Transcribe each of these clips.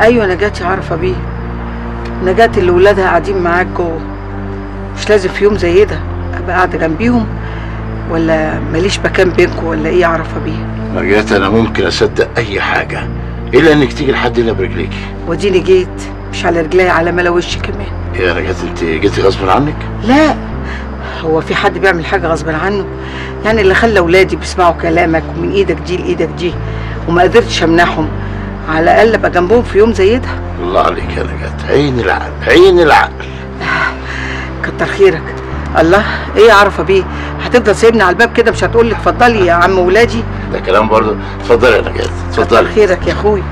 ايوه نجاة عارفه بيه. نجاة اللي ولادها قاعدين معاك جوه. مش لازم في يوم زي ده ابقى قاعده جنبيهم؟ ولا ماليش مكان بينكم ولا ايه؟ عارفه بيه. نجاة انا ممكن اصدق اي حاجه الا انك تيجي لحد هنا برجليكي. وديني جيت مش على رجلي، على ملا وشي كمان. يا نجاة انت جيتي غصب عنك؟ لا، هو في حد بيعمل حاجه غصب عنه؟ يعني اللي خلى ولادي بيسمعوا كلامك ومن ايدك دي لايدك دي وما قدرتش امنعهم، على الاقل ابقى جنبهم في يوم زي ده. الله عليك يا نجاة، عين العقل عين العقل. كتر خيرك. الله، ايه عارفه بيه؟ هتفضل سايبني على الباب كده مش هتقول لي اتفضلي يا عم ولادي؟ ده كلام برضه. اتفضلي يا نجاة اتفضلي. كتر خيرك يا اخوي.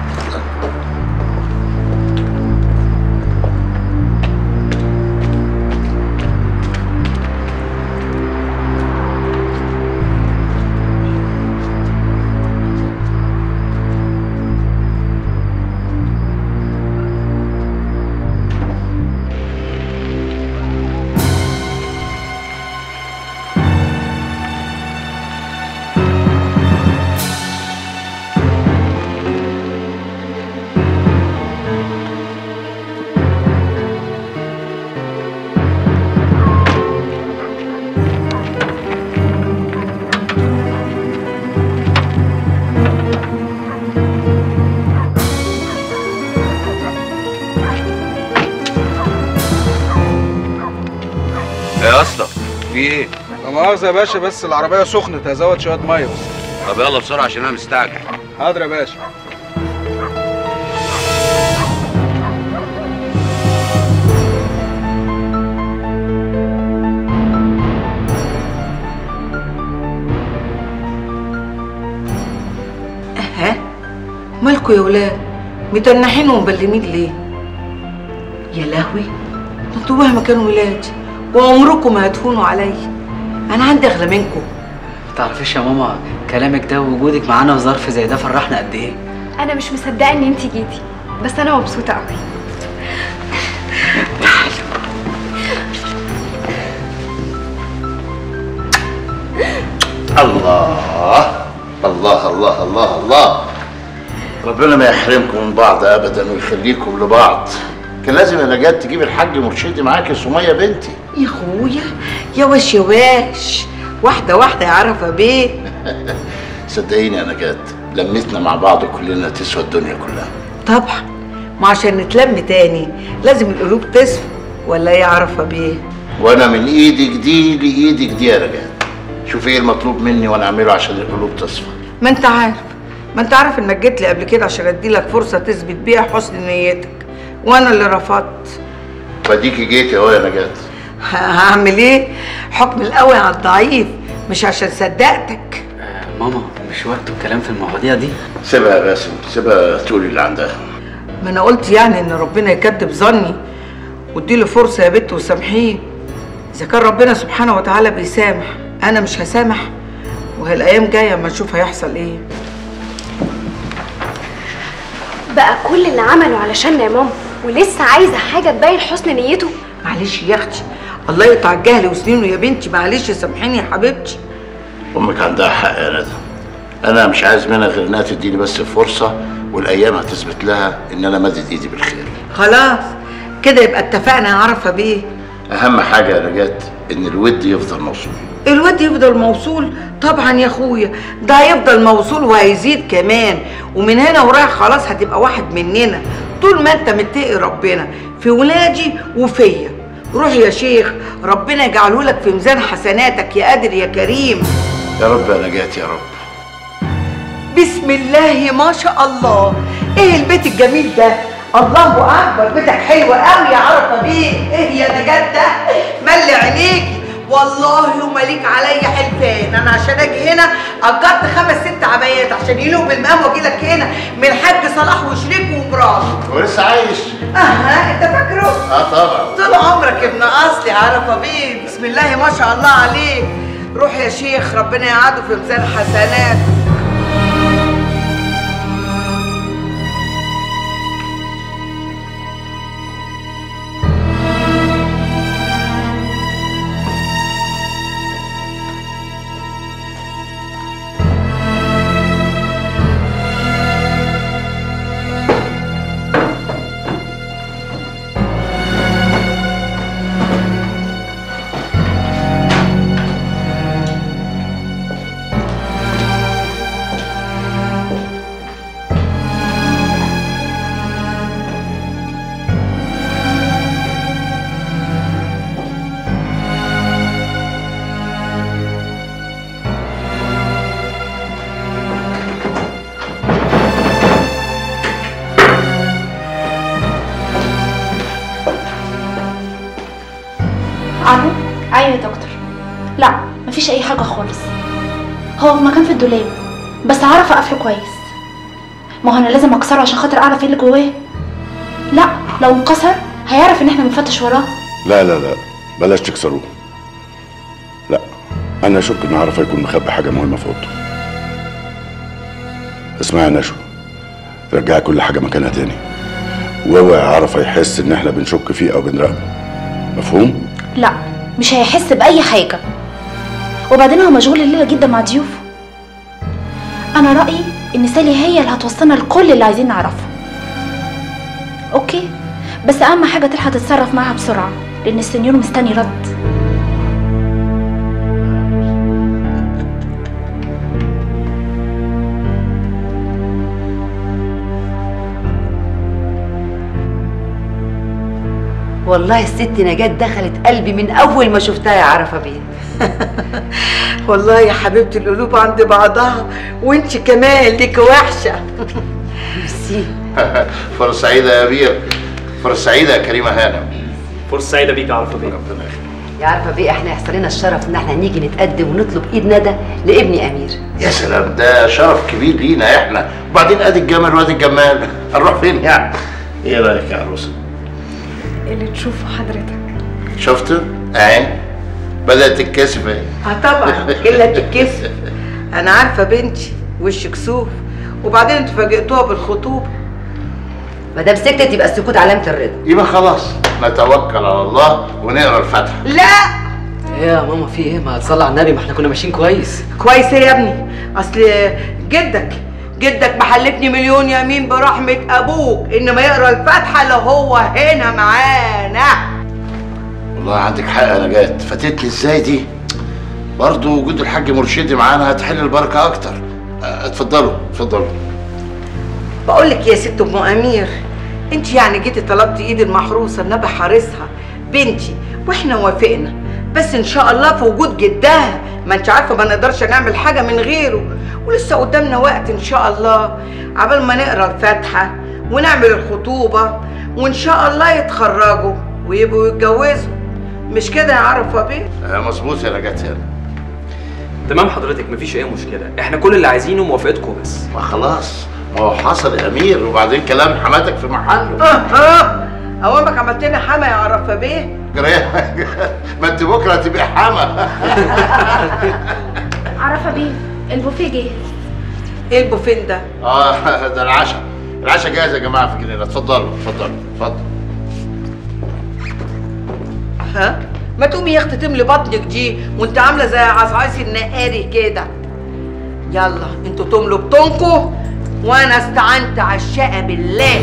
يا اسطى في ايه؟ لا مؤاخذة يا باشا، بس العربية سخنت، هزود شوية مية بس. طب يلا بسرعة عشان انا مستعجل. حاضر يا باشا. ها؟ مالكوا يا ولاد؟ متنحين ومبلمين ليه؟ يا لهوي، انتوا مهما كانوا ولادي وعمركم ما هتهونوا عليا. انا عندي اغلى منكم. متعرفيش يا ماما كلامك ده ووجودك معانا في ظرف زي ده فرحنا قد ايه. انا مش مصدقه ان انتي جيتي، بس انا مبسوطه قوي. الله الله الله الله الله. ربنا ما يحرمكم من بعض ابدا ويخليكم لبعض. كان لازم يا نجاة تجيب الحاج مرشدي معاكي سميه بنتي. يا اخويا يا واش يا واش، واحده واحده يا عرفه بيه. صدقيني يا نجاة، لمتنا مع بعض كلنا تسوى الدنيا كلها. طبعا، ما عشان نتلم تاني لازم القلوب تصفى، ولا ايه يا عرفه بيه؟ وانا من ايدك دي لايدك دي يا نجاة. شوفي ايه المطلوب مني وانا اعمله عشان القلوب تصفى. ما انت عارف انك جيت لي قبل كده عشان اديلك فرصه تثبت بيها حسن نيتك، وانا اللي رفضت. فاديكي جيتي اهو يا نجاة. هعمل ايه؟ حكم القوي على الضعيف، مش عشان صدقتك. ماما مش وقت الكلام في المواضيع دي. سيبها يا باسم، سيبها تقولي اللي عندها. ما انا قلت يعني ان ربنا يكتب ظني واديله فرصه يا بت وسامحيه. اذا كان ربنا سبحانه وتعالى بيسامح، انا مش هسامح؟ وهي الايام جايه اما نشوف هيحصل ايه. بقى كل اللي عمله علشان يا ماما ولسه عايزه حاجه تبين حسن نيته؟ معلش يا اختي، الله يقطع الجهل وسنينه يا بنتي، معلش سامحيني يا حبيبتي. امك عندها حق يا ندى. انا مش عايز منها غير انها تديني بس فرصه، والايام هتثبت لها ان انا مدد ايدي بالخير. خلاص كده يبقى اتفقنا يا عرفه بيه. اهم حاجه يا نجاة ان الود يفضل موصول. الود يفضل موصول؟ طبعا يا اخويا، ده هيفضل موصول وهيزيد كمان، ومن هنا ورايح خلاص هتبقى واحد مننا طول ما انت متقي ربنا في ولادي وفيا. روح يا شيخ، ربنا يجعله لك في ميزان حسناتك يا قادر يا كريم. يا رب يا نجاة يا رب. بسم الله ما شاء الله، ايه البيت الجميل ده؟ الله اكبر، بيتك حلو قوي يا عرفه بيه. ايه يا نجاة ده؟ ملي عينيكي والله وماليك عليا حلفان. انا عشان اجي هنا اجرت 5 6 عبايات عشان يلوق بالمقام واجي لك هنا من الحاج صلاح وشريكه ومراته. هو لسه عايش؟ انت فاكره؟ طبعا. طول عمرك ابن اصلي عرفه بيه. بسم الله ما شاء الله عليك. روح يا شيخ، ربنا يقعده في ميزان حسنات. مفيش اي حاجه خالص. هو في مكان في الدولاب بس عارفه اقفله كويس. ما هو انا لازم اكسره عشان خاطر اعرف ايه اللي جواه. لا لو انكسر هيعرف ان احنا بنفتش وراه. لا لا لا بلاش تكسروه. لا انا اشك ان عرفه يكون مخبي حاجه مهمه في اوضته. اسمعي يا نشوى، رجعي كل حاجه مكانها تاني، واوعي عرفه يحس ان احنا بنشك فيه او بنراقبه. مفهوم؟ لا مش هيحس باي حاجه، وبعدين هو مشغول الليله جدا مع ضيوفه. انا رايي ان سالي هي اللي هتوصلنا لكل اللي عايزين نعرفه. اوكي، بس اهم حاجه تلحق تتصرف معاها بسرعه لان السنيور مستني رد. والله الست نجاة دخلت قلبي من اول ما شفتها يا عرفه بيه. والله يا حبيبتي القلوب عند بعضها، وانت كمان ليك وحشه. ميرسي. فرصة سعيدة يا بير، فرصة سعيدة يا كريمة هانم. فرصة سعيدة بيك يا عرفة بيه. ربنا يخليك. يا عارفه بيه احنا يحصل لنا الشرف ان احنا نيجي نتقدم ونطلب ايد ندى لابني امير. يا سلام، ده شرف كبير لينا احنا، وبعدين ادي الجمال وادي الجمال، هنروح فين يعني؟ ايه رايك يا عروسه؟ اللي تشوفه حضرتك. شفت؟ اهي بدأت تتكسف اهي. طبعا الا تتكسف. انا عارفه بنتي وش كسوف، وبعدين انتوا فاجئتوها بالخطوبه. ما دام سكتت يبقى السكوت علامه الرضا. يبقى خلاص نتوكل على الله ونقرا الفاتحه. لا ايه يا ماما في ايه؟ ما تصلي على النبي، ما احنا كنا ماشيين كويس. كويس ايه يا ابني؟ اصل جدك محلفني مليون يمين برحمه ابوك ان ما يقرا الفاتحه لو هو هنا معانا. والله عندك حق يا نجاة، فاتتني ازاي دي؟ برضه وجود الحاج مرشدي معانا هتحل البركه اكتر. اتفضلوا اتفضلوا. بقول لك يا ست ام امير، انت يعني جيتي طلبتي ايد المحروسه النبي حارسها بنتي واحنا وافقنا، بس ان شاء الله في وجود جدها، ما انت عارفه ما نقدرش نعمل حاجه من غيره، ولسه قدامنا وقت ان شاء الله عبال ما نقرا الفاتحه ونعمل الخطوبه، وان شاء الله يتخرجوا ويبقوا يتجوزوا. مش كده يا عرفه بيه؟ مظبوط يا نجاة هانم. تمام حضرتك، مفيش أي مشكلة، احنا كل اللي عايزينه موافقتكم بس. ما خلاص، ما هو حصل يا امير، وبعدين كلام حماتك في محله. اوامك عملت لنا حما يا عرفه بيه؟ ما انت بكره هتبقى حما. عرفه بيه البوفيه جاهز. ايه البوفين ده؟ ده العشاء. العشاء جاهز يا جماعه في الجنينه، اتفضلوا اتفضلوا اتفضلوا. ها؟ ما تقومي يا اختي تملي بطنك دي وانت عامله زي عصعيص النقاري كده. يلا انتوا تملوا بطنكوا وانا استعنت عالشقه بالله.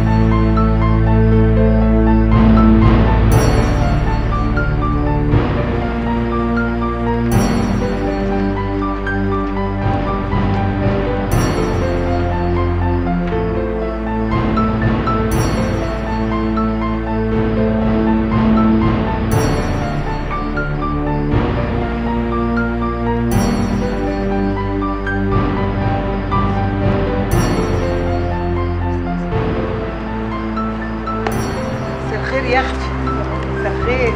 يا اختي مساء الخير.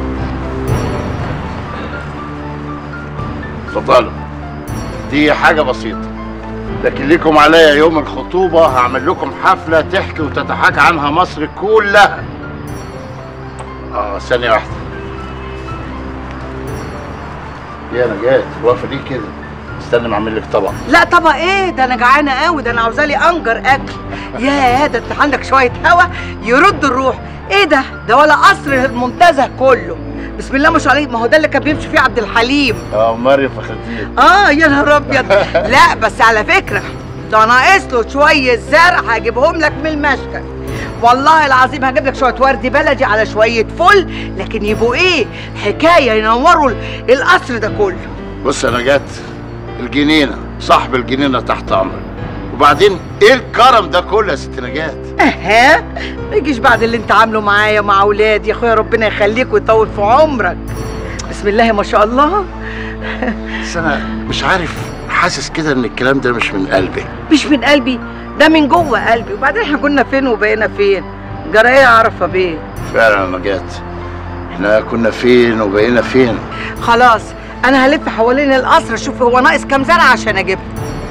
اتفضلوا. دي حاجه بسيطه، لكن ليكم عليا يوم الخطوبه هعمل لكم حفله تحكي وتتحاكى عنها مصر كلها. ثانيه واحده. يا نجاة واقفه ليه كده؟ استنى ما اعمل لك طبق. لا طبق ايه ده؟ انا جعانه قوي، ده انا عاوزالي انجر اكل. يا ده انت عندك شويه هوا يرد الروح. ايه ده؟ ده ولا قصر المنتزه كله. بسم الله ما شاء الله، ما هو ده اللي كان بيمشي فيه عبد الحليم. مريم فخدين. يا نهار ابيض. لا بس على فكره ده ناقص له شويه زرع هجيبهم لك من المشتل. والله العظيم هجيب لك شويه ورد بلدي على شويه فل، لكن يبقوا ايه؟ حكايه ينوروا القصر ده كله. بص يا نجاة، الجنينه صاحب الجنينه تحت امرك، وبعدين ايه الكرم ده كله يا ست نجاة؟ ما يجيش بعد اللي انت عامله معايا ومع اولادي يا اخويا، ربنا يخليك ويطول في عمرك. بسم الله ما شاء الله. بس انا مش عارف، حاسس كده ان الكلام ده مش من قلبي. مش من قلبي، ده من جوه قلبي، وبعدين احنا كنا فين وبقينا فين؟ جرى ايه يا عرفه بيه؟ فعلا يا نجاة، احنا كنا فين وبقينا فين. خلاص انا هلف حوالين القصر اشوف هو ناقص كام زرعه عشان اجيبها.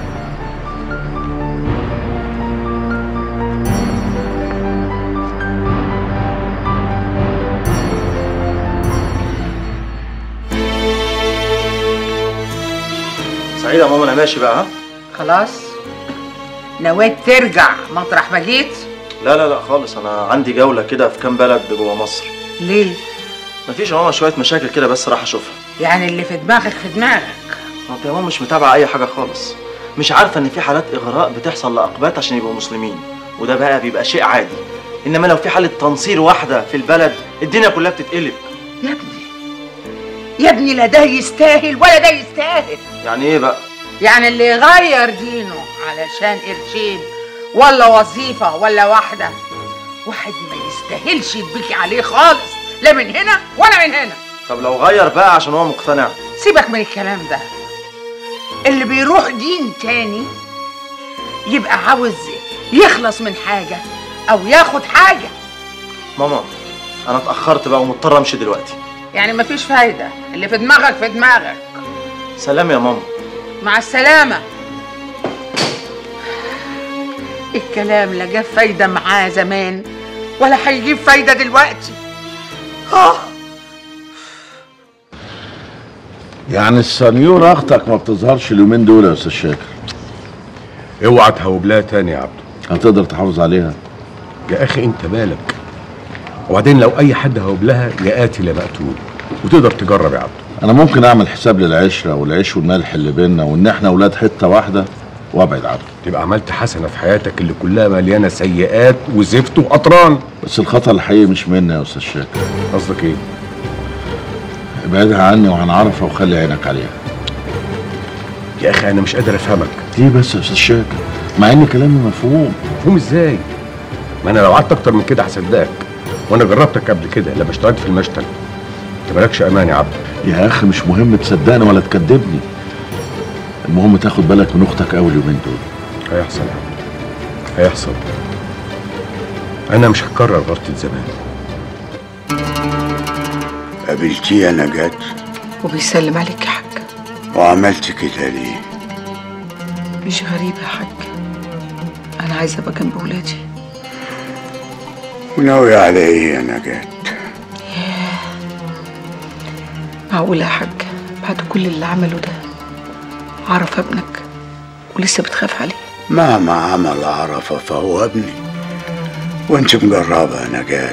سعيدة يا ماما انا ماشي بقى. ها خلاص نويت ترجع مطرح ما جيت؟ لا خالص، انا عندي جولة كده في كام بلد جوه مصر. ليه؟ مفيش يا ماما، شوية مشاكل كده بس راح اشوفها. يعني اللي في دماغك في دماغك؟ انت يا ماما مش متابعة اي حاجة خالص، مش عارفة ان في حالات اغراء بتحصل لاقباط عشان يبقوا مسلمين، وده بقى بيبقى شيء عادي. انما لو في حالة تنصير واحدة في البلد الدنيا كلها بتتقلب. يا ابني لا ده يستاهل ولا ده يستاهل. يعني ايه بقى؟ يعني اللي يغير دينه علشان قرشين ولا وظيفة ولا واحدة، واحد ما يستاهلش يتبكي عليه خالص، لا من هنا ولا من هنا. طب لو غير بقى عشان هو مقتنع؟ سيبك من الكلام ده. اللي بيروح دين تاني يبقى عاوز يخلص من حاجة أو ياخد حاجة. ماما أنا اتأخرت بقى ومضطر أمشي دلوقتي. يعني مفيش فايدة، اللي في دماغك في دماغك. سلام يا ماما. مع السلامة. الكلام لا جاب فايدة معاه زمان ولا هيجيب فايدة دلوقتي. يعني السنيورة اختك ما بتظهرش اليومين دول يا استاذ شاكر؟ اوعى تهوب لها تاني يا عبده. هتقدر تحافظ عليها؟ يا اخي انت مالك؟ وبعدين لو اي حد هوب لها يا قاتل يا مقتول، وتقدر تجرب يا عبده. انا ممكن اعمل حساب للعشره والعيش والملح اللي بينا وان احنا اولاد حته واحده وابعد عنه. تبقى عملت حسنه في حياتك اللي كلها مليانه سيئات وزفت وقطران. بس الخطر الحقيقي مش مني يا استاذ شاكر. قصدك ايه؟ ابعدها عني وعن عرفه وخلي عينك عليها. يا اخي انا مش قادر افهمك. ليه بس يا استاذ شاكر؟ مع ان كلامي مفهوم. مفهوم ازاي؟ ما انا لو قعدت اكتر من كده هصدقك، وانا جربتك قبل كده لما اشتغلت في المشتل. انت مالكش امان يا عبد. يا اخي مش مهم تصدقني ولا تكذبني، المهم تاخد بالك من اختك اول يومين دول. هيحصل يا عبد، هيحصل. انا مش هكرر غلطة زمان. قابلتيه يا نجاة؟ وبيسلم عليك يا حاج. وعملت كده ليه؟ مش غريبة يا حاج، أنا عايزة أبقى جنب ولادي. وناوية على إيه يا نجاة؟ معقولة يا حاج بعد كل اللي عمله ده عرف ابنك ولسه بتخاف عليه؟ مهما عمل عرفة فهو ابني، وانت مجربة يا نجاة.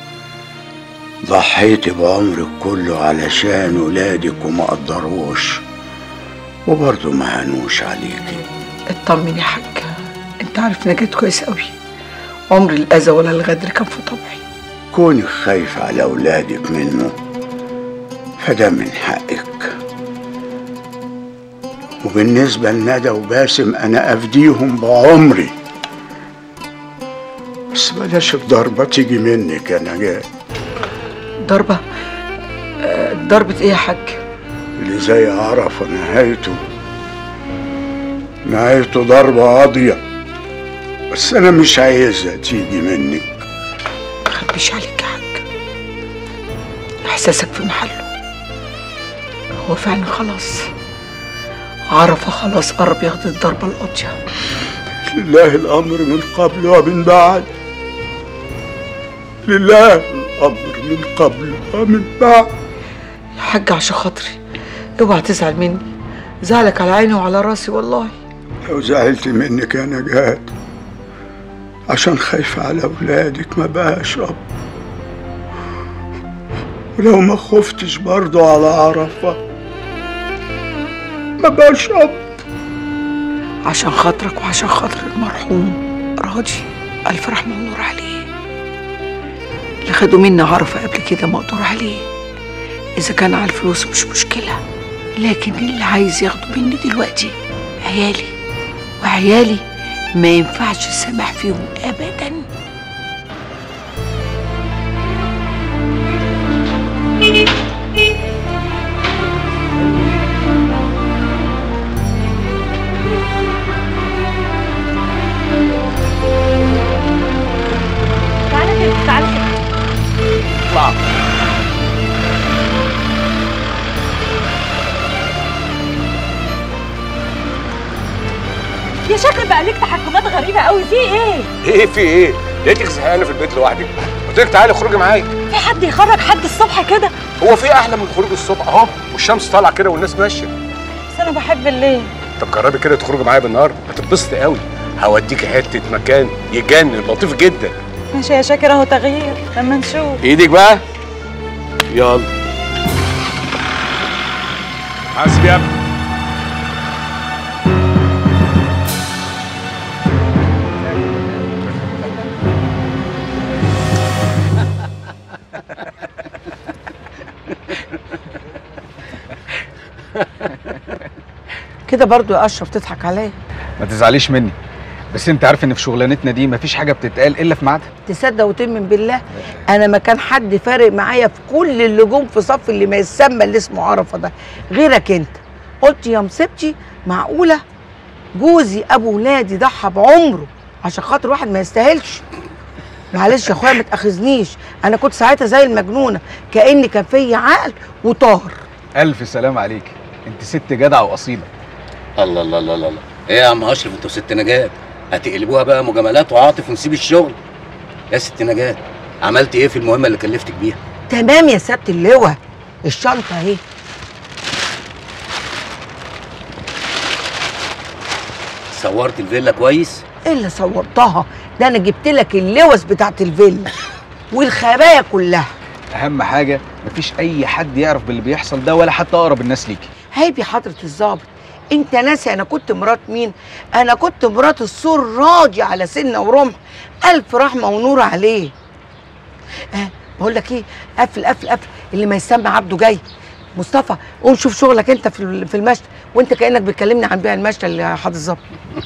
ضحيتي بعمرك كله علشان ولادك وما قدروش وبرضه ما هنوش عليكي. اطمن يا حاج، انت عارف نجاة كويس قوي، عمر الأذى ولا الغدر كان في طبعي. كونك خايفة على أولادك منه فده من حقك، وبالنسبة لندى وباسم أنا أفديهم بعمري، بس بلاش الضربة تيجي منك يا نجاة. ضربة؟ ضربة إيه يا حاج؟ اللي زي عرفة نهايته ضربة قاضية، بس أنا مش عايزها تيجي منك. مخبيش عليك يا حاج، إحساسك في محله. هو فعلا خلاص عرفة خلاص قرب ياخد الضربة القاضية. لله الأمر من قبل ومن بعد، لله الأمر من قبل ومن بعد. يا حاج عشان خاطري اوعى تزعل مني، زعلك على عيني وعلى راسي والله. لو زعلت منك يا نجاة عشان خايفة على أولادك ما بقاش أب، ولو ما خفتش برضه على عرفة ما بقاش أب. عشان خاطرك وعشان خاطر المرحوم راضي ألف رحمة ونور عليه. اللي خدوا مني عرفة قبل كده مقدور عليه، إذا كان على الفلوس مش مشكلة، لكن اللي عايز ياخده مني دلوقتي عيالي، وعيالي ما ينفعش السماح فيهم أبدا. تعالى كده. اطلع. يا شاكر بقى ليك تحكمات غريبه قوي، في ايه؟ ايه في ايه؟ لقيتك زهقانه في البيت لوحدك، قلت لك تعالي اخرجي معايا. في حد يخرج حد الصبح كده؟ هو في احلى من خروج الصبح اهو والشمس طالعه كده والناس ماشيه. بس انا بحب الليل. طب جربي كده تخرجي معايا بالنهار هتتبسطي قوي، هوديكي حته مكان يجنن لطيف جدا. ماشي يا شاكر، اهو تغيير لما نشوف. ايدك بقى يلا. حاسب يا ابني. كده برضو يا اشرف تضحك عليا؟ ما تزعليش مني، بس انت عارف ان في شغلانتنا دي مفيش حاجه بتتقال الا في ميعادها. تصدق وتؤمن بالله انا ما كان حد فارق معايا في كل اللي جم في صف اللي ما يسمى اللي اسمه عرفه ده غيرك انت. قلت يا مصيبتي معقوله جوزي ابو ولادي ضحى بعمره عشان خاطر واحد ما يستاهلش؟ معلش يا اخويا ما تاخذنيش، انا كنت ساعتها زي المجنونه كاني كان فيا عقل وطاهر. الف سلام عليك، انت ست جدعه واصيله. الله الله الله الله، ايه يا عم اشرف انت وست نجاة هتقلبوها بقى مجاملات وعاطف ونسيب الشغل؟ يا ست نجاة عملت ايه في المهمه اللي كلفتك بيها؟ تمام يا سياده اللواء، الشنطه اهي. صورت الفيلا كويس؟ ايه اللي صورتها؟ ده انا جبت لك اللوز بتاعت الفيلا والخبايا كلها. اهم حاجه مفيش اي حد يعرف باللي بيحصل ده ولا حتى اقرب الناس ليكي. عيب يا حضره الظابط، انت ناسي انا كنت مرات مين؟ انا كنت مرات السور راضي على سنه ورمح، الف رحمه ونور عليه. بقول لك ايه، قفل قفل قفل، اللي ما يسمى عبده جاي. مصطفى قوم شوف شغلك انت في المشتل، وانت كانك بتكلمني عن بيع المشتل يا حضره الظابط.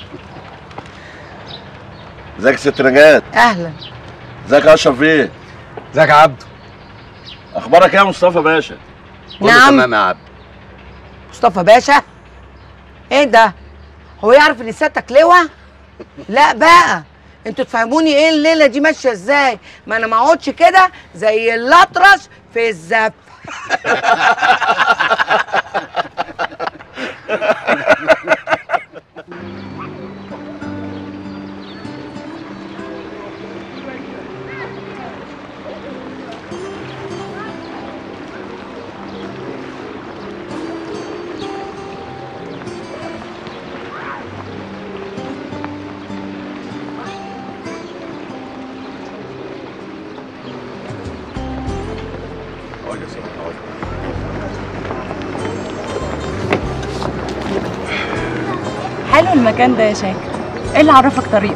ازيك يا ست نجاة؟ اهلا. ازيك يا اشرف بيه؟ ازيك يا عبده؟ اخبارك ايه يا مصطفى باشا؟ كله تمام يا عبد. مصطفى باشا؟ ايه ده؟ هو يعرف ان سيادتك لواء؟ لا بقى انتوا تفهموني ايه الليله دي ماشيه ازاي؟ ما انا ما اقعدش كده زي الاطرش في الزف. حلو المكان ده يا شاكر، ايه اللي عرفك طريقه؟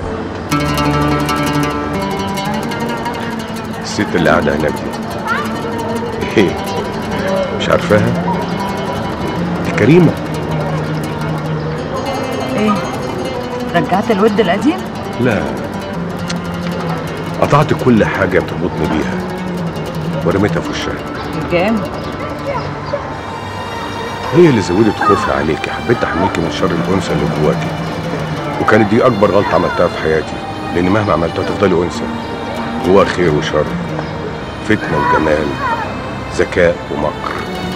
الست اللي قاعده هناك دي ايه؟ مش عارفاها؟ دي كريمه. ايه؟ رجعت الود القديم؟ لا، قطعت كل حاجه بتربطني بيها ورميتها في وشها. جامد. هي اللي زودت خوفي عليكي، حبيت احميكي من شر الانثى اللي جواكي، وكانت دي اكبر غلطه عملتها في حياتي، لان مهما عملتها تفضلي انثى جواها خير وشر، فتنه وجمال، ذكاء ومكر.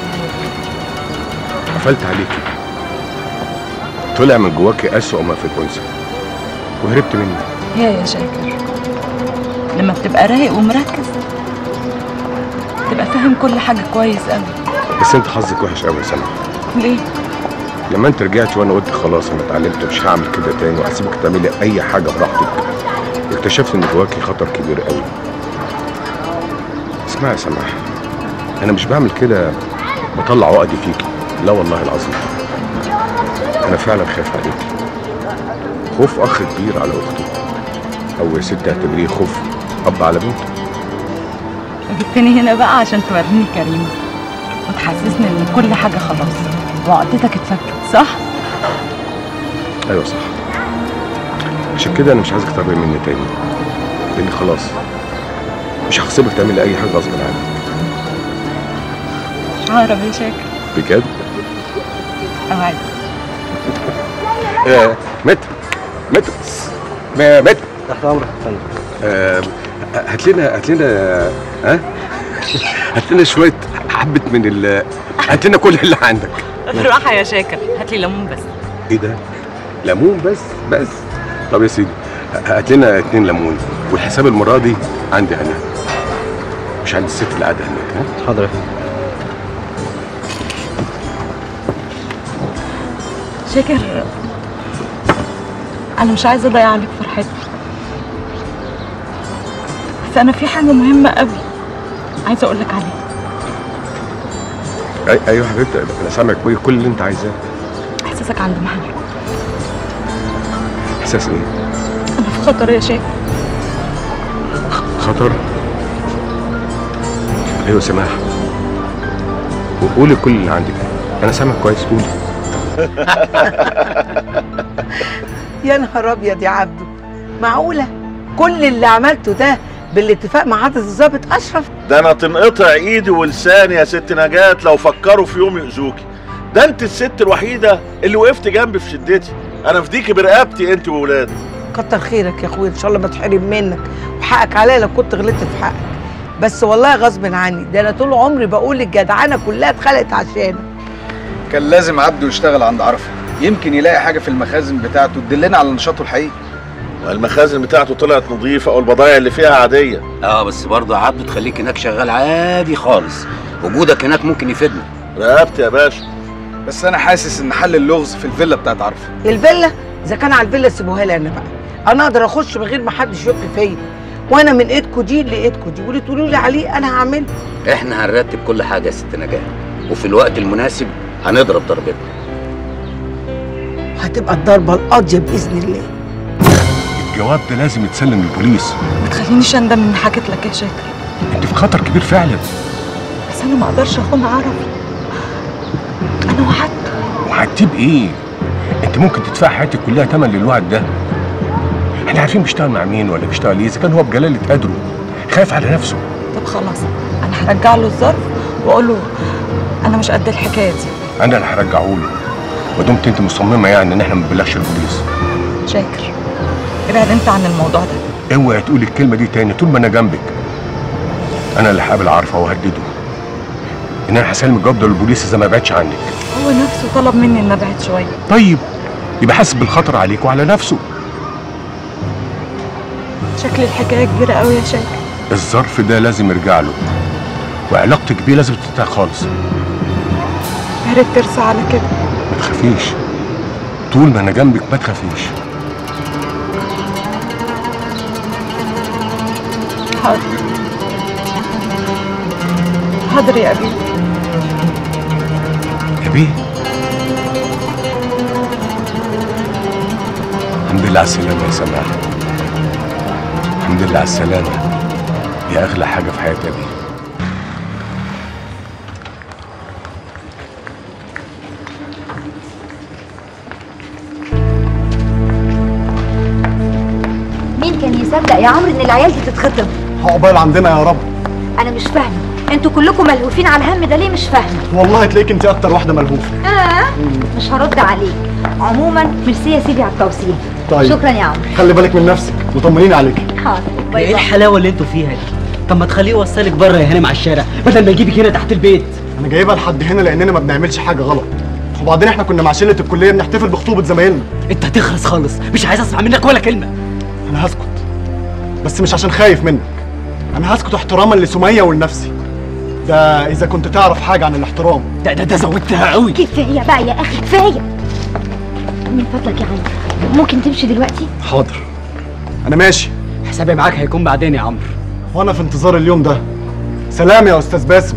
قفلت عليكي، طلع من جواكي اسوأ ما في الانثى وهربت مني. يا شاكر لما بتبقى رايق ومركز تبقى فاهم كل حاجه كويس قوي. بس انت حظك وحش قوي يا سما. ليه؟ لما انت رجعت وانا قلت خلاص انا اتعلمت مش هعمل كده تاني وهسيبك تعملي اي حاجه براحتك، اكتشفت ان جواكي خطر كبير قوي. اسمعي يا سماح، انا مش بعمل كده بطلع عقدي فيكي، لا والله العظيم، انا فعلا خايف عليكي، خوف اخ كبير على اخته، او يا ست اعتبريه خوف اب على بنته. جبتني هنا بقى عشان توريني كريمه وتحسسني ان كل حاجه خلاص وعقدتك اتفكت، صح؟ ايوه صح، عشان كده انا مش عايزك تقربي مني تاني، لان خلاص مش هحسبك تعملي اي حاجه غصب عنك. مش عارف يا شاكر. بجد؟ اوعدك. متر تحت امرك يا فندم. هات لنا هات لنا شويه حبه من هات لنا كل اللي عندك. بالراحه يا شاكر، هات لي ليمون بس. ايه ده؟ ليمون بس. طب يا سيدي هات لنا 2 ليمون، والحساب المره دي عندي انا مش عند الست اللي قاعده هناك. ها حاضر. شاكر، انا مش عايزه اضيع عليك فرحتك، بس انا في حاجه مهمه قوي عايزه اقول لك عليها. ايوه حبيبتي، انا سامعك كل اللي انت عايزاه. احساسك عند محل. احساس ايه؟ انا في خطر يا شاكر. خطر؟ ايوه سماح، وقولي كل اللي عندك، انا سامع كويس، قولي. يا نهار ابيض يا عبده، معقوله كل اللي عملته ده بالاتفاق مع حضرة الضابط اشرف؟ ده انا تنقطع ايدي ولساني يا ست نجاة لو فكروا في يوم يؤذوكي. ده انت الست الوحيده اللي وقفت جنبي في شدتي، انا فديكي برقبتي انت وولادك. كتر خيرك يا اخويا، ان شاء الله ما تحرم منك، وحقك عليا لو كنت غلطت في حقك، بس والله غصب عني، ده انا طول عمري بقول الجدعنه كلها اتخلقت عشانك. كان لازم عبده يشتغل عند عرفه، يمكن يلاقي حاجه في المخازن بتاعته تدلنا على نشاطه الحقيقي. المخازن بتاعته طلعت نظيفه والبضايع اللي فيها عاديه. بس برضه يا عبده تخليك هناك شغال عادي خالص، وجودك هناك ممكن يفيدنا. رقبتي يا باشا. بس انا حاسس ان حل اللغز في الفيلا بتاعت عرفه. الفيلا؟ اذا كان على الفيلا سيبوها لي انا بقى، انا اقدر اخش من غير ما حد يشك فيا، وانا من ايدكوا دي لايدكوا دي، واللي تقولوا لي عليه انا هعمله. احنا هنرتب كل حاجه يا ست نجاة، وفي الوقت المناسب هنضرب ضربتنا. هتبقى الضربه القاضيه باذن الله. الجواب ده لازم يتسلم للبوليس. ما تخلينيش اندم اني حكيت لك يا شاكر. انت في خطر كبير فعلا. بس انا ما اقدرش اخون عرفي، انا وعدته. وعدتيه بايه؟ انت ممكن تدفع حياتك كلها ثمن للوعد ده. احنا عارفين بيشتغل مع مين ولا بيشتغل ايه، اذا كان هو بجلاله قدره خايف على نفسه. طب خلاص، انا هرجع له الظرف واقول له انا مش قد الحكايه دي. انا اللي هرجعه له، ما دمت انت مصممه يعني ان احنا ما نبلغش البوليس. شاكر، ابعد انت عن الموضوع ده. اوعي تقولي الكلمه دي تاني طول ما انا جنبك. انا اللي هقابل عارفه وهدده ان انا هسلم الجواب ده للبوليس اذا ما بعدش عنك. هو نفسه طلب مني ان ابعد شويه. طيب يبقى حاسس بالخطر عليك وعلى نفسه. شكل الحكايه كبيره قوي يا شاكر. الظرف ده لازم يرجع له، وعلاقتك بيه لازم تنتهي خالص. يا ريت ترسى على كده. ما تخافيش، طول ما انا جنبك ما تخافيش. حاضر حاضر يا أبي. أبي؟ الحمد لله على السلامة يا سماح. الحمد لله على السلامة يا أغلى حاجة في حياة أبي. مين كان يصدق يا عمرو ان العيال دي تتخطب؟ عقبال عندنا يا رب. انا مش فاهمه، انتوا كلكم ملهوفين على الهم ده ليه؟ مش فاهمه والله تلاقيك انت اكتر واحده ملهوفه. مش هرد عليك. عموما ميرسي يا سيدي على التوصيل. طيب شكرا يا عمرو. خلي بالك من نفسك وطمنيني عليكي. حاضر. باي ايه باي. الحلاوه اللي انتوا فيها دي؟ طب ما تخليه يوصلك بره يا هانم على الشارع بدل ما يجيبك هنا تحت البيت. انا جايبها لحد هنا لاننا ما بنعملش حاجه غلط، وبعدين احنا كنا مع شله الكليه بنحتفل بخطوبه زمايلنا. انت هتخرس خالص، مش عايز اسمع منك ولا كلمه. انا هسكت، بس مش عشان خايف منك، انا هسكت احتراما لسميه ولنفسي. ده اذا كنت تعرف حاجه عن الاحترام. ده زودتها قوي. كفايه بقى يا اخي كفايه. من فضلك يا عمرو ممكن تمشي دلوقتي؟ حاضر انا ماشي. حسابي معاك هيكون بعدين يا عمرو. وانا في انتظار اليوم ده. سلام يا استاذ باسم.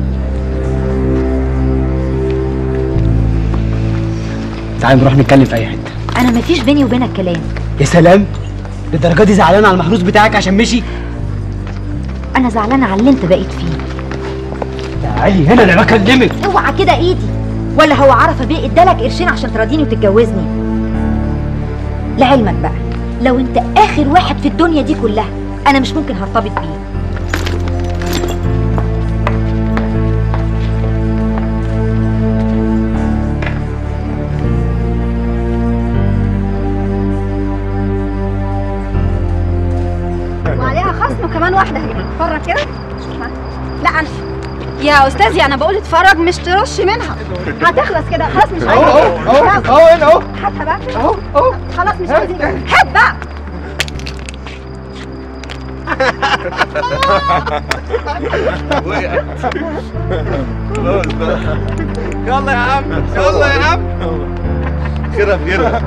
تعال نروح نتكلم في اي حته. انا مفيش بيني وبينك كلام. يا سلام، للدرجه دي زعلان على المحروس بتاعك عشان مشي؟ انا زعلانه على اللي انت بقيت فيه. تعالي هنا انا بكلمك. اوعى كده ايدي، ولا هو عرفه بيه ادالك قرشين عشان تراضيني وتتجوزني؟ لعلمك بقى لو انت اخر واحد في الدنيا دي كلها انا مش ممكن هرتبط بيه. وعليها خصم كمان واحده هنا. اتفرج كده. لا انا يا استاذي انا بقول اتفرج مش ترش منها. هتخلص كده خلاص مش اهو عايزه. اهو هنا اهو. هاتها بقى اهو خلاص مش عايزين. هات بقى. يلا يا عم يلا يا عم. خيرها في خيرها.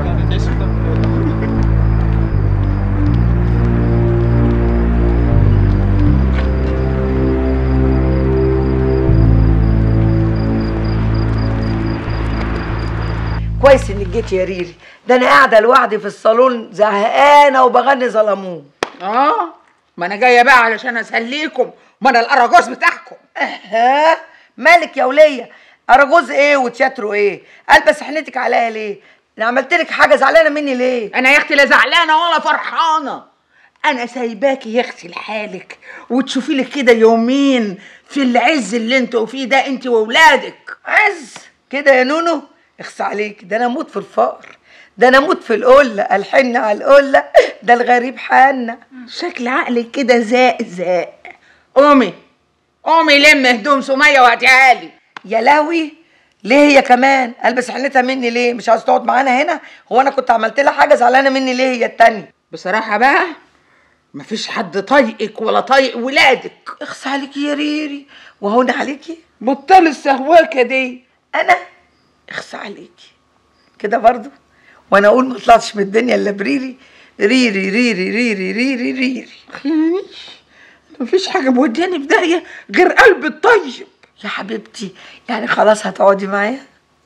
كويس انك جيت يا ريري، ده انا قاعده لوحدي في الصالون زهقانه وبغني ظلمون. ما انا جايه بقى علشان اسليكم، ما انا الاراجوز بتاعكم. مالك يا وليه؟ اراجوز ايه وتياترو ايه؟ البس حنتك عليا ليه؟ انا عملت لك حاجه زعلانه مني ليه؟ انا يا اختي لا زعلانه ولا فرحانه، انا سايباكي يا اختي لحالك وتشوفي لك كده يومين في العز اللي انتوا فيه ده انت واولادك. عز كده يا نونو؟ اخس عليك، ده انا اموت في الفقر، ده انا اموت في القله، الحن على القله، ده الغريب حنا. شكل عقلك كده زاق. قومي لم هدوم سميه وهاتيها لي. يا لهوي، ليه هي كمان؟ البس حنتها مني ليه؟ مش عايز تقعد معانا هنا؟ هو انا كنت عملت لها حاجه زعلانه مني ليه هي التانيه؟ بصراحه بقى مفيش حد طايقك ولا طايق ولادك. اخس عليكي يا ريري، وهون عليكي؟ بطل السهواكه دي. انا اخس عليكي كده برضو؟ وانا اقول ما طلعتش من الدنيا الا بريري؟ ريري ريري ريري ريري ريري. مفيش حاجه موداني في داهيه غير قلب الطيب. يا حبيبتي يعني خلاص هتقعدي معايا؟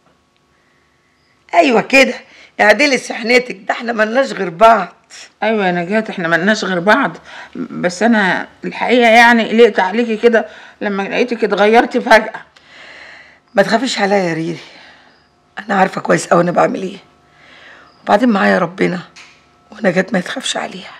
ايوه كده، اعدلي سحنتك، ده احنا ملناش غير بعض. ايوه يا نجاة احنا ملناش غير بعض، بس انا الحقيقه يعني قلقت عليكي كده لما لقيتك اتغيرتي فجاه. ما تخافيش عليا يا ريري، انا عارفه كويس قوي انا بعمل ايه، وبعدين معايا ربنا ونجاة ما تخافش عليها.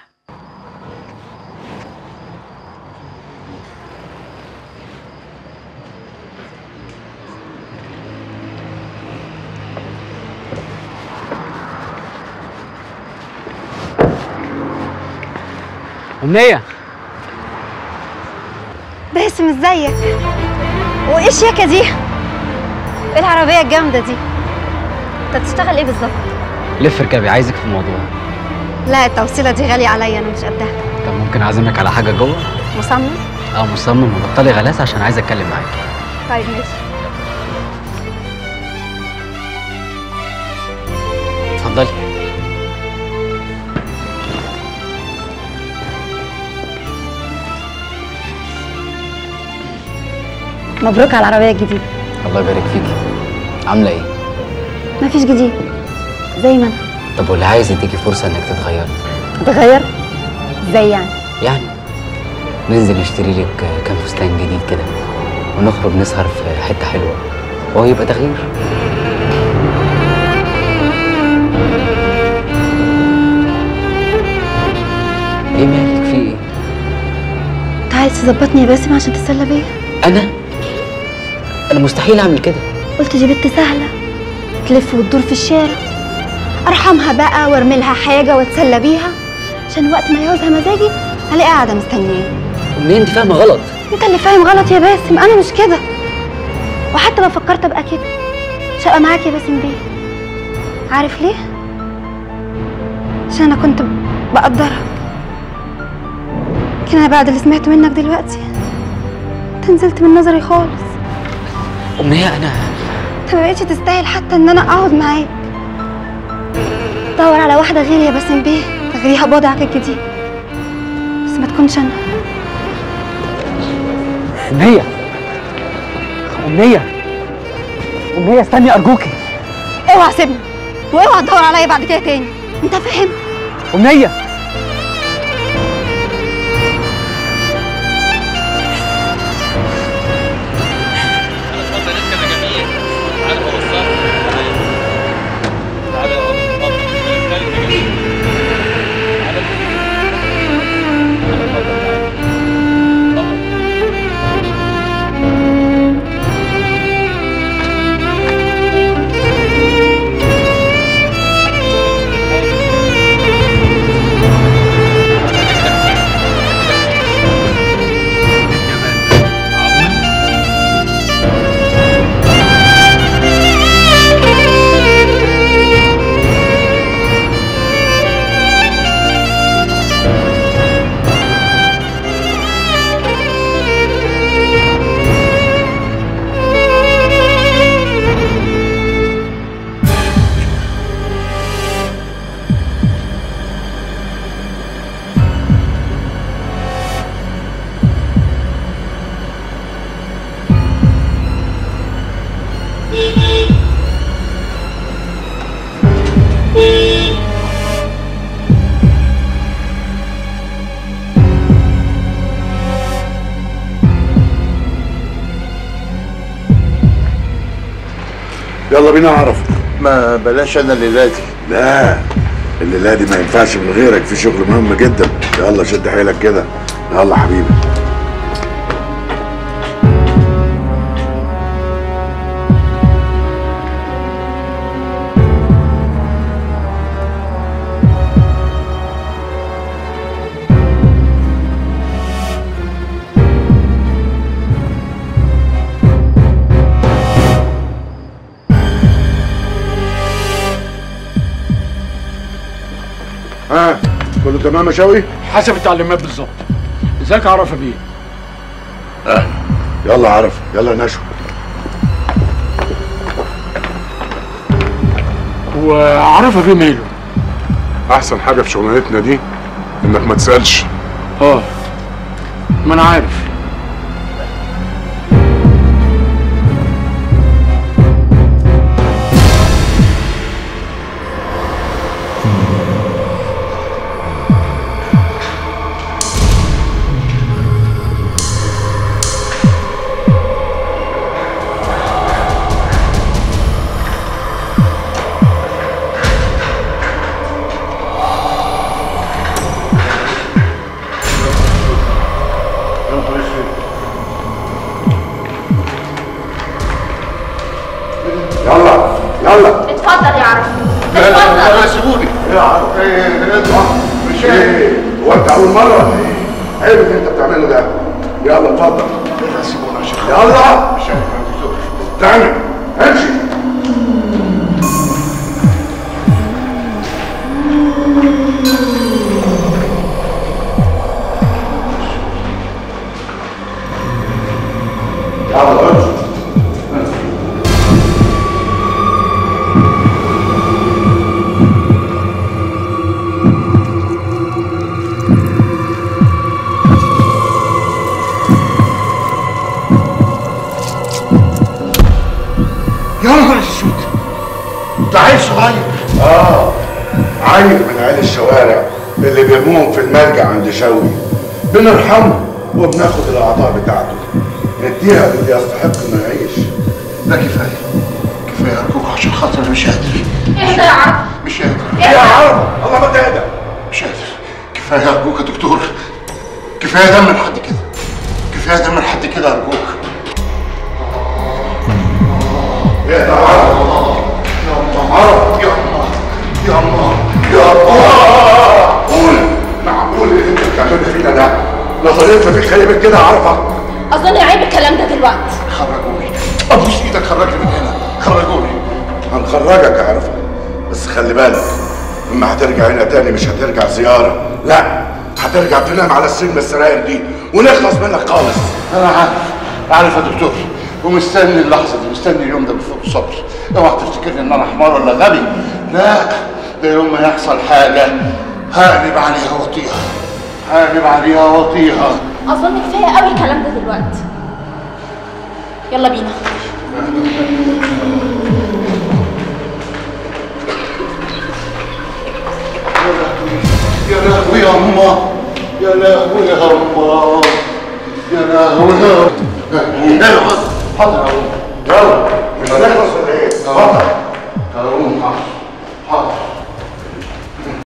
أمنية باسم ازيك؟ وايه الشياكه دي؟ ايه العربيه الجامده دي؟ انت بتشتغل ايه بالظبط؟ لف اركبي، عايزك في الموضوع. لا التوصيله دي غاليه عليا، انا مش قدها. طب ممكن اعزمك على حاجه جوه؟ مصمم؟ مصمم، وبطلي غلاسه عشان عايز اتكلم معاكي. طيب ماشي. اتفضلي. مبروك على العربيه الجديده. الله يبارك فيكي. عامله ايه؟ مفيش جديد، زي ما انا. طب واللي عايز يديكي فرصه انك تتغيري؟ اتغير؟ ازاي يعني؟ يعني ننزل نشتري لك كام فستان جديد كده ونخرج نسهر في حته حلوه وهو يبقى تغيير. ايه مالك، في ايه؟ انت عايز تظبطني يا باسم عشان تتسلى بيا؟ انا مستحيل اعمل كده. قلت دي بنت سهله تلف وتدور في الشارع، ارحمها بقى وارمي لها حاجه واتسلى بيها عشان وقت ما يعوزها مزاجي الاقيها قاعده مستنياني. منين؟ انت فاهمه غلط. انت اللي فاهم غلط يا باسم، انا مش كده، وحتى لو فكرت ابقى كده مش هبقى معاك يا باسم بيه. عارف ليه؟ عشان انا كنت بقدرك، لكن انا بعد اللي سمعته منك دلوقتي انت نزلت من نظري خالص. أمنية أنا انت ما بقتش تستاهل حتى ان انا اقعد معاك. دور على واحده غيري يا باسم بيه تغريها بوضعك الجديد، بس ما تكونش انا. أمنية استني أرجوكي. اوعى سيبني واوعى تدور عليا بعد كده تاني، انت فاهم؟ أمنية يلا بينا اعرف. ما بلاش انا الليله دي. لا الليله دي ما ينفعش من غيرك، في شغل مهم جدا. يلا شد حيلك كده. يلا حبيبي. ها كله تمام يا شوقي؟ حسب التعليمات بالظبط. ازيك يا عرفه بيه؟ يلا عرف، يلا نشوي. وعرفه بيه ماله؟ احسن حاجه في شغلانتنا دي انك ما تسالش. ما انا عارف. يلا اتفضل يا عرفة. لا سيبوني يا عرف. مش ايه؟ هو انت اول مره ولا ايه؟ عيب اللي انت بتعمله ده. يلا اتفضل. سيبوني عشان يلا مش عارف تعمل امشي. يلا امشي. يا نهار اسود، ده عيل صغير. عيل من عيال الشوارع اللي بيرموهم في الملجأ عند شوقي. بنرحمه وبناخد الاعضاء بتاعته نديها للي يستحق انه يعيش. لا كفايه كفايه ارجوك عشان خاطر مش قادر. اهدى يا عرفة. مش قادر. يا عرب الله ما تهدى. مش قادر. كفايه ارجوك يا دكتور. كفايه دم لحد كده. كفايه دم لحد كده ارجوك. يا عرب عرب. يا الله يا الله يا الله. قول معقول اللي انت بتعمله فينا ده؟ لو طريقتنا فيك خيبت كده عرفه. اظن عيب الكلام ده دلوقتي. خرجوني ابوس ايدك، خرجني من هنا، خرجوني. هنخرجك يا عرفه بس خلي بالك اما هترجع هنا تاني مش هترجع زياره، لا هترجع تنام على السجن السراير دي ونخلص منك خالص. انا عارف يا دكتور، ومستني اللحظه دي، مستني اليوم ده بفوق صبر. اوعى تفتكرني ان انا حمار ولا غبي، لا ده يوم ما يحصل حاجه هقلب عليها واطيها، هقلب عليها واطيها. اظن كفايه قوي الكلام ده دلوقتي. يلا بينا. يا لهوي يا أمه، يا لهوي يا أمه، يا لهوي يا أمه. حاضر حاضر يا أمه. يلا مش هنخلص ولا ايه؟ اتفضل.